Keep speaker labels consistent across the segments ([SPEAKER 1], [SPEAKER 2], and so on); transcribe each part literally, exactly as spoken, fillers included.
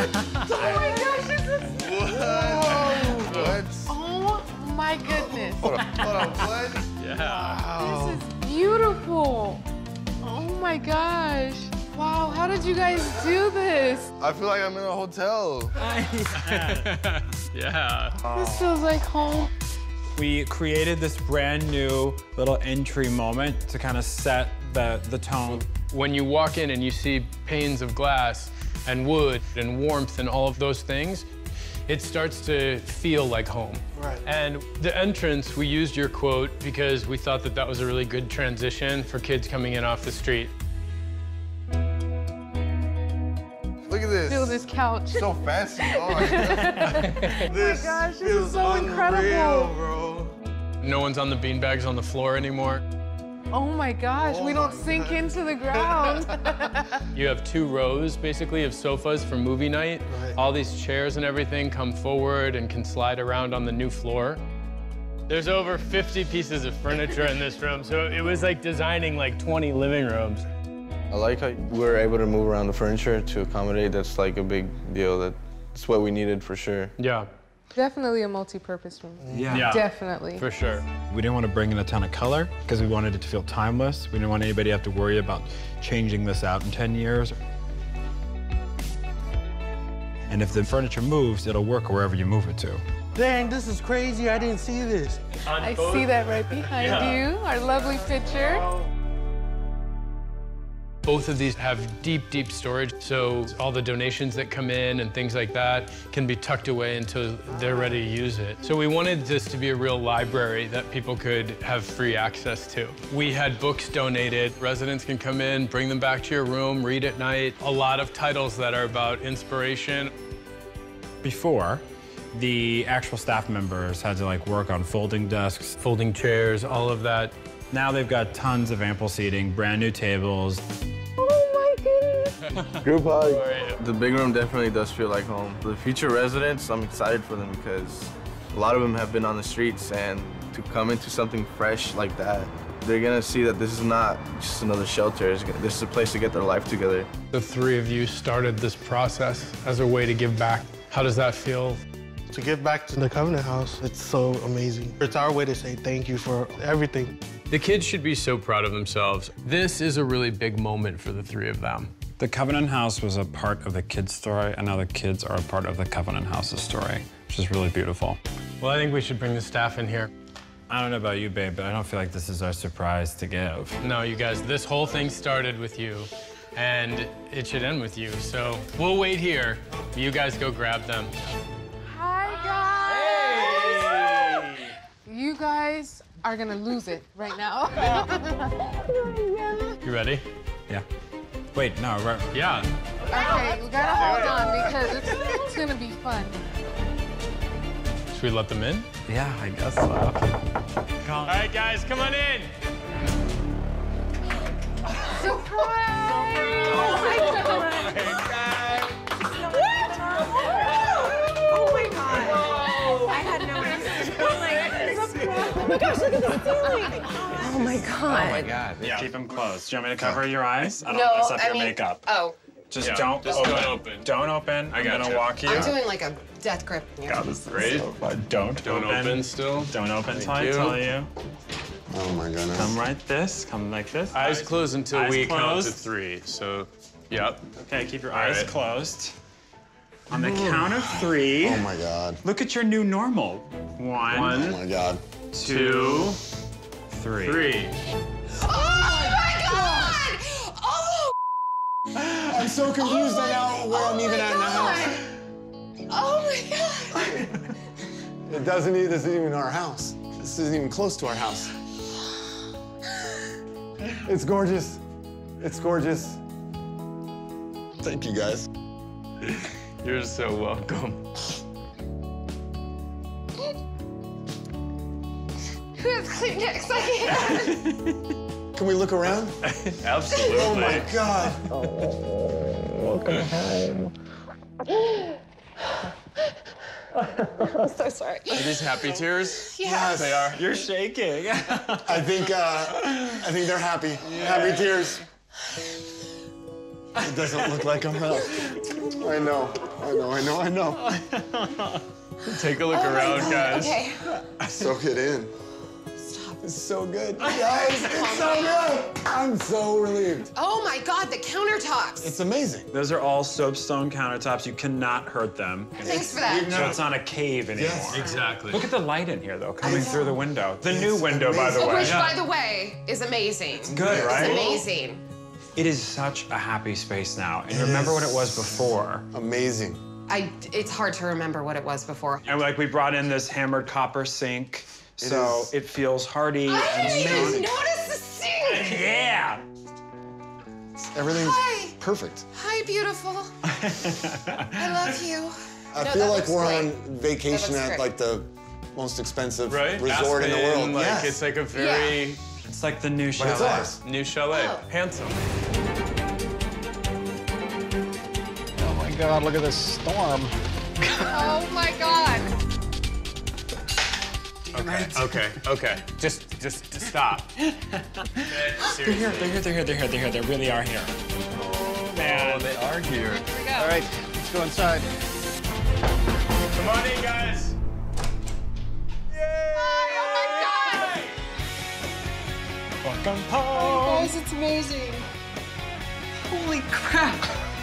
[SPEAKER 1] my gosh, this is...
[SPEAKER 2] What? What?
[SPEAKER 1] Oh my goodness.
[SPEAKER 2] Hold on, hold on, what?
[SPEAKER 3] Yeah.
[SPEAKER 1] Wow. This is beautiful. Oh my gosh. Wow, how did you guys do this?
[SPEAKER 2] I feel like I'm in a hotel.
[SPEAKER 3] Yeah.
[SPEAKER 1] This feels like home.
[SPEAKER 4] We created this brand new little entry moment to kind of set the, the tone.
[SPEAKER 3] When you walk in and you see panes of glass and wood and warmth and all of those things, it starts to feel like home.
[SPEAKER 5] Right.
[SPEAKER 3] And the entrance, we used your quote because we thought that that was a really good transition for kids coming in off the street.
[SPEAKER 2] Look at this.
[SPEAKER 1] Feel this couch.
[SPEAKER 2] So fancy. Oh my,
[SPEAKER 1] This oh my gosh, this is so incredible.
[SPEAKER 2] Bro.
[SPEAKER 3] No one's on the beanbags on the floor anymore.
[SPEAKER 1] Oh my gosh,
[SPEAKER 2] Oh
[SPEAKER 1] we don't
[SPEAKER 2] my
[SPEAKER 1] sink
[SPEAKER 2] God.
[SPEAKER 1] into the ground.
[SPEAKER 3] You have two rows, basically, of sofas for movie night.
[SPEAKER 5] Right.
[SPEAKER 3] All these chairs and everything come forward and can slide around on the new floor. There's over fifty pieces of furniture in this room, so it was like designing like twenty living rooms.
[SPEAKER 2] I like how we were able to move around the furniture to accommodate. That's like a big deal. That's what we needed for sure.
[SPEAKER 3] Yeah.
[SPEAKER 1] Definitely a multi-purpose room.
[SPEAKER 4] Yeah.
[SPEAKER 3] Yeah.
[SPEAKER 1] Definitely.
[SPEAKER 3] For sure.
[SPEAKER 4] We didn't want to bring in a ton of color because we wanted it to feel timeless. We didn't want anybody to have to worry about changing this out in ten years. And if the furniture moves, it'll work wherever you move it to.
[SPEAKER 5] Dang, this is crazy. I didn't see this.
[SPEAKER 1] I see that right behind
[SPEAKER 3] Yeah.
[SPEAKER 1] you, our lovely picture.
[SPEAKER 3] Both of these have deep, deep storage, so all the donations that come in and things like that can be tucked away until they're ready to use it. So we wanted this to be a real library that people could have free access to. We had books donated. Residents can come in, bring them back to your room, read at night. A lot of titles that are about inspiration.
[SPEAKER 4] Before, the actual staff members had to like work on folding desks,
[SPEAKER 3] Folding chairs, all of that.
[SPEAKER 4] Now they've got tons of ample seating, brand new tables.
[SPEAKER 1] Oh my goodness.
[SPEAKER 2] Group hug. The big room definitely does feel like home. The future residents, I'm excited for them because a lot of them have been on the streets, and to come into something fresh like that, they're gonna see that this is not just another shelter. This is a place to get their life together.
[SPEAKER 3] The three of you started this process as a way to give back. How does that feel?
[SPEAKER 5] To give back to the Covenant House, it's so amazing. It's our way to say thank you for everything.
[SPEAKER 3] The kids should be so proud of themselves. This is a really big moment for the three of them.
[SPEAKER 4] The Covenant House was a part of the kids' story, and now the kids are a part of the Covenant House's story, which is really beautiful.
[SPEAKER 3] Well, I think we should bring the staff in here.
[SPEAKER 4] I don't know about you, babe, but I don't feel like this is our surprise to give.
[SPEAKER 3] No, you guys, this whole thing started with you, and it should end with you. So we'll wait here. You guys go grab them.
[SPEAKER 1] Hi, guys. Hey. You guys are gonna lose it right now.
[SPEAKER 3] You ready?
[SPEAKER 4] Yeah. Wait, no, right.
[SPEAKER 3] Yeah.
[SPEAKER 1] Okay, we gotta hold on because it's, it's gonna be fun.
[SPEAKER 3] Should we let them in?
[SPEAKER 4] Yeah, I guess so.
[SPEAKER 3] All right, guys, come on in.
[SPEAKER 1] Surprise! Oh my God!
[SPEAKER 6] Oh my God! I had no idea. Oh my gosh, look at the ceiling! Oh my God!
[SPEAKER 4] Oh my God.
[SPEAKER 3] Yeah.
[SPEAKER 4] Keep them closed. Do you want me to cover your eyes? I don't
[SPEAKER 6] No,
[SPEAKER 4] want to mess up
[SPEAKER 6] I
[SPEAKER 4] your
[SPEAKER 6] mean,
[SPEAKER 4] makeup.
[SPEAKER 6] Oh.
[SPEAKER 4] Just
[SPEAKER 3] Yeah,
[SPEAKER 4] don't
[SPEAKER 3] just
[SPEAKER 4] open.
[SPEAKER 3] don't open.
[SPEAKER 4] Don't open.
[SPEAKER 3] I
[SPEAKER 4] I'm
[SPEAKER 3] gotcha.
[SPEAKER 4] gonna walk you.
[SPEAKER 6] I'm doing like a death grip.
[SPEAKER 4] God, this is
[SPEAKER 3] Great.
[SPEAKER 4] so fun. Don't,
[SPEAKER 3] Don't open still.
[SPEAKER 4] Don't open until
[SPEAKER 3] Thank
[SPEAKER 4] I
[SPEAKER 3] you.
[SPEAKER 4] tell you.
[SPEAKER 2] Oh my goodness.
[SPEAKER 4] Come right this. Come like this.
[SPEAKER 3] Eyes closed until
[SPEAKER 4] Eyes
[SPEAKER 3] we count
[SPEAKER 4] closed.
[SPEAKER 3] to three. So, yep.
[SPEAKER 4] Okay, keep your
[SPEAKER 3] All
[SPEAKER 4] eyes
[SPEAKER 3] right.
[SPEAKER 4] closed. On the count of three.
[SPEAKER 2] Oh my God.
[SPEAKER 4] Look at your new normal. One,
[SPEAKER 3] One.
[SPEAKER 2] Oh my God.
[SPEAKER 4] two, three.
[SPEAKER 3] Three.
[SPEAKER 6] Oh my God! Oh!
[SPEAKER 7] I'm so confused right now where I'm even at in the house.
[SPEAKER 6] Oh my God!
[SPEAKER 7] It doesn't even, this isn't even our house. This isn't even close to our house. It's gorgeous. It's gorgeous.
[SPEAKER 2] Thank you, guys.
[SPEAKER 3] You're so welcome.
[SPEAKER 6] Who's Kleenex? I can't.
[SPEAKER 7] Can we look around?
[SPEAKER 3] Absolutely.
[SPEAKER 7] Oh my God.
[SPEAKER 6] I'm so sorry.
[SPEAKER 3] Are these happy tears?
[SPEAKER 6] Yes.
[SPEAKER 3] They are.
[SPEAKER 4] You're shaking.
[SPEAKER 7] I think, uh, I think they're happy. Happy tears. It doesn't look like a house. I know, I know, I know, I know.
[SPEAKER 3] Take a look
[SPEAKER 6] Oh my
[SPEAKER 3] around,
[SPEAKER 6] God.
[SPEAKER 3] guys.
[SPEAKER 6] Okay.
[SPEAKER 7] Soak it in. Stop. It's so good. Guys, it's so good. I'm so relieved.
[SPEAKER 6] Oh my God, the countertops.
[SPEAKER 7] It's amazing.
[SPEAKER 4] Those are all soapstone countertops. You cannot hurt them.
[SPEAKER 6] Thanks for that.
[SPEAKER 4] So it's not a cave anymore.
[SPEAKER 7] Yes.
[SPEAKER 3] Exactly.
[SPEAKER 4] Look at the light in here, though, coming through the window. The new window, by the
[SPEAKER 7] amazing.
[SPEAKER 4] way.
[SPEAKER 6] Which, by the way, is amazing. It's
[SPEAKER 4] good, right?
[SPEAKER 6] It's amazing.
[SPEAKER 4] It is such a happy space now. And remember what it was before.
[SPEAKER 7] Amazing.
[SPEAKER 6] I, it's hard to remember what it was before.
[SPEAKER 4] And like we brought in this hammered copper sink, so
[SPEAKER 7] is-
[SPEAKER 4] it feels hardy
[SPEAKER 6] I
[SPEAKER 4] and
[SPEAKER 6] didn't even
[SPEAKER 4] strong.
[SPEAKER 6] notice the sink.
[SPEAKER 4] Yeah.
[SPEAKER 7] Everything's
[SPEAKER 6] Hi.
[SPEAKER 7] perfect.
[SPEAKER 6] Hi, beautiful. I love you.
[SPEAKER 7] I
[SPEAKER 6] No,
[SPEAKER 7] feel
[SPEAKER 6] that
[SPEAKER 7] like
[SPEAKER 6] looks
[SPEAKER 7] we're
[SPEAKER 6] great.
[SPEAKER 7] on vacation
[SPEAKER 6] That looks
[SPEAKER 7] at
[SPEAKER 6] great.
[SPEAKER 7] like the most expensive
[SPEAKER 3] Right?
[SPEAKER 7] resort in the
[SPEAKER 3] Aspen,
[SPEAKER 7] world.
[SPEAKER 3] Like,
[SPEAKER 7] yes.
[SPEAKER 3] it's like a very
[SPEAKER 4] It's like the new
[SPEAKER 7] But it's
[SPEAKER 4] chalet.
[SPEAKER 7] ours.
[SPEAKER 3] new chalet.
[SPEAKER 6] Oh.
[SPEAKER 3] Handsome.
[SPEAKER 8] Oh my God, look at this storm.
[SPEAKER 1] Oh my God.
[SPEAKER 3] Okay, okay, okay. Just, just, just stop.
[SPEAKER 4] They're here, they're here, they're here, they're here, they're here. They really are here.
[SPEAKER 3] Oh, they are here.
[SPEAKER 1] Here we go.
[SPEAKER 8] All right, let's go inside.
[SPEAKER 3] Come on in, guys.
[SPEAKER 1] Oh my God.
[SPEAKER 4] Welcome home.
[SPEAKER 1] Guys, it's amazing. Holy crap.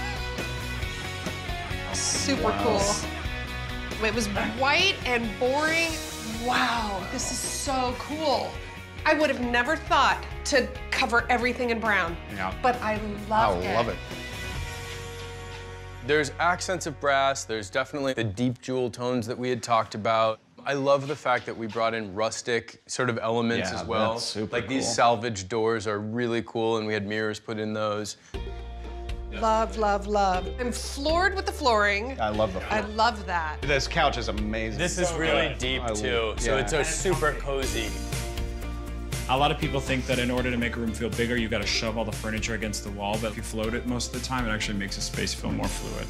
[SPEAKER 1] Super cool. It was white and boring. Wow, this is so cool. I would have never thought to cover everything in brown.
[SPEAKER 4] Yeah.
[SPEAKER 1] But I love
[SPEAKER 8] I
[SPEAKER 1] it.
[SPEAKER 8] love it.
[SPEAKER 3] There's accents of brass. There's definitely the deep jewel tones that we had talked about. I love the fact that we brought in rustic sort of elements
[SPEAKER 8] Yeah,
[SPEAKER 3] as well.
[SPEAKER 8] that's super
[SPEAKER 3] like these
[SPEAKER 8] cool.
[SPEAKER 3] salvage doors are really cool, and we had mirrors put in those.
[SPEAKER 1] Love, love, love. I'm floored with the flooring.
[SPEAKER 8] I love the
[SPEAKER 1] I
[SPEAKER 8] floor.
[SPEAKER 1] love that.
[SPEAKER 8] This couch is amazing.
[SPEAKER 3] This is really deep
[SPEAKER 8] I-
[SPEAKER 3] too, so
[SPEAKER 8] yeah.
[SPEAKER 3] it's a super cozy.
[SPEAKER 4] A lot of people think that in order to make a room feel bigger, you gotta shove all the furniture against the wall, but if you float it most of the time, it actually makes a space feel more fluid.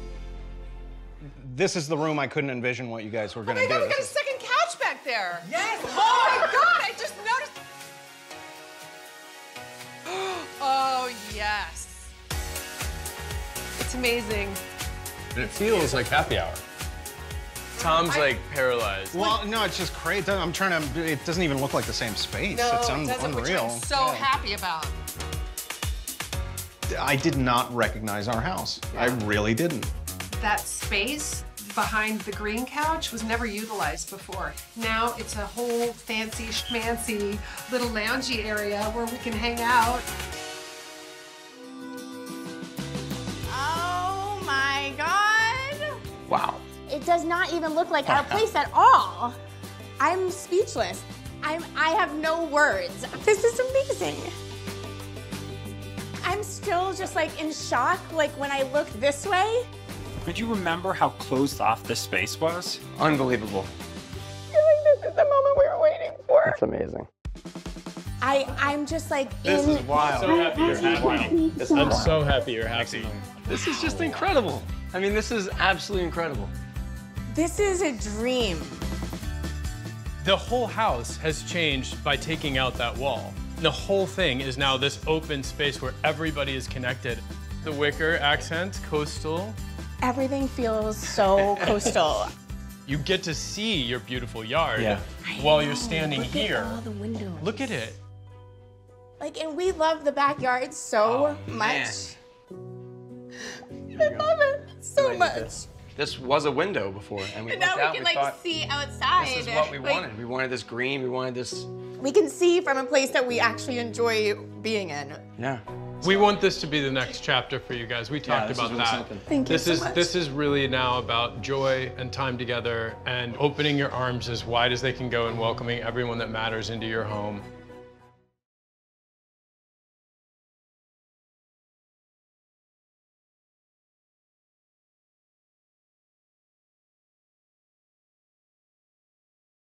[SPEAKER 8] This is the room I couldn't envision what you guys were
[SPEAKER 1] Oh
[SPEAKER 8] gonna
[SPEAKER 1] my
[SPEAKER 8] do.
[SPEAKER 1] God, we got a
[SPEAKER 8] This is-
[SPEAKER 1] second couch back there. Yes. Oh my God, I just noticed. Oh yes. It's amazing.
[SPEAKER 3] And it feels like happy hour. Tom's like paralyzed.
[SPEAKER 8] Well, no, it's just great. I'm trying to. It doesn't even look like the same space.
[SPEAKER 1] No,
[SPEAKER 8] it's un
[SPEAKER 1] it doesn't, which
[SPEAKER 8] unreal.
[SPEAKER 1] I'm so happy about.
[SPEAKER 8] I did not recognize our house. I really didn't.
[SPEAKER 1] That space behind the green couch was never utilized before. Now it's a whole fancy schmancy little loungy area where we can hang out.
[SPEAKER 9] Oh my God.
[SPEAKER 8] Wow.
[SPEAKER 9] It does not even look like our place at all. I'm speechless. I'm, I have no words. This is amazing. I'm still just like in shock, like when I look this way.
[SPEAKER 4] Could you remember how closed off this space was?
[SPEAKER 2] Unbelievable.
[SPEAKER 9] I feel like this is the moment we were waiting for.
[SPEAKER 2] It's amazing.
[SPEAKER 9] I, I'm just like
[SPEAKER 8] This
[SPEAKER 9] in.
[SPEAKER 8] is wild.
[SPEAKER 3] So happy you're happy.
[SPEAKER 8] This is
[SPEAKER 3] I'm
[SPEAKER 8] wild.
[SPEAKER 3] so happy you're happy.
[SPEAKER 10] This is just incredible. I mean, this is absolutely incredible.
[SPEAKER 9] This is a dream.
[SPEAKER 3] The whole house has changed by taking out that wall. The whole thing is now this open space where everybody is connected. The wicker accent, coastal.
[SPEAKER 9] Everything feels so coastal.
[SPEAKER 3] You get to see your beautiful yard
[SPEAKER 10] Yeah.
[SPEAKER 3] while you're standing
[SPEAKER 9] Look
[SPEAKER 3] here.
[SPEAKER 9] At all the windows.
[SPEAKER 3] Look at it.
[SPEAKER 9] Like, and we love the backyard so much. I love it so much.
[SPEAKER 10] This was a window before, and we
[SPEAKER 9] And
[SPEAKER 10] looked
[SPEAKER 9] now
[SPEAKER 10] out
[SPEAKER 9] we
[SPEAKER 10] and
[SPEAKER 9] can
[SPEAKER 10] we
[SPEAKER 9] like
[SPEAKER 10] thought,
[SPEAKER 9] see outside.
[SPEAKER 10] this is what we
[SPEAKER 9] Like,
[SPEAKER 10] wanted. We wanted this green, we wanted this,
[SPEAKER 9] We can see from a place that we actually enjoy being in.
[SPEAKER 10] yeah.
[SPEAKER 3] We want this to be the next chapter for you guys. We talked
[SPEAKER 10] this
[SPEAKER 3] about
[SPEAKER 10] is really
[SPEAKER 3] that.
[SPEAKER 10] something.
[SPEAKER 9] Thank you
[SPEAKER 3] This
[SPEAKER 9] so
[SPEAKER 3] is
[SPEAKER 9] much.
[SPEAKER 3] this is really now about joy and time together and opening your arms as wide as they can go and welcoming everyone that matters into your home.